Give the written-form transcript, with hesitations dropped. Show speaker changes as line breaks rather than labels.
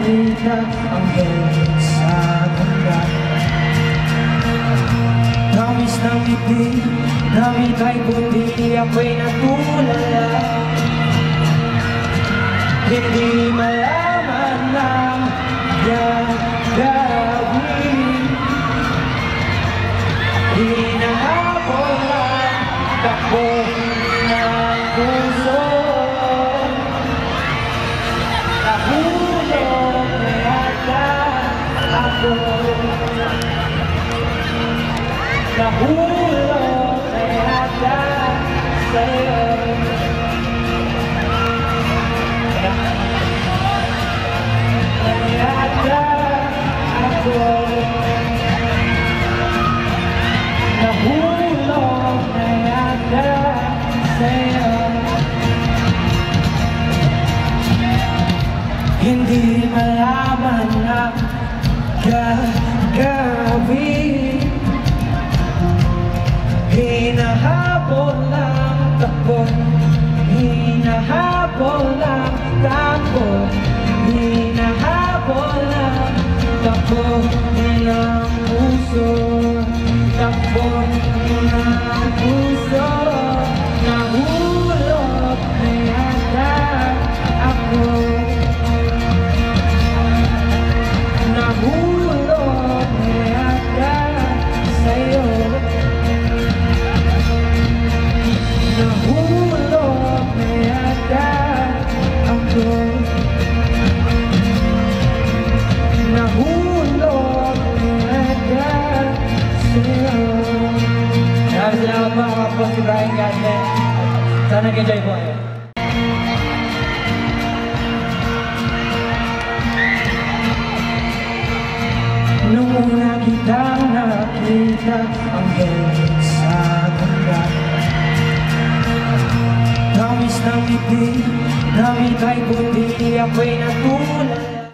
nakita ang galit sa ganda. Tamis ng ngiti, damit ay puti, ako'y natulala. Hindi malaman ng gagawin, hinahabol ang takbo ng puso. Nahulog na yata ako, nahulog na yata sa'yo. Nayata ako, nahulog na yata sa'yo. Hindi malaman ang gagawin, hinahabol ang takbo, hinahabol ang takbo, hinahabol ang takbo ng puso, takbo ng puso. Nahulog na yata ako, nahulog na yata sa'yo. Nahulog na yata ako, nahulog na yata sa'yo. Maraming salamat mga kapwa, si Brian Gadlet. Sana nag-enjoy po kayo. Nung una kitang nakita ang galit sa ganda. Tamis ng ngiti, damit ay puti, ako'y natulala.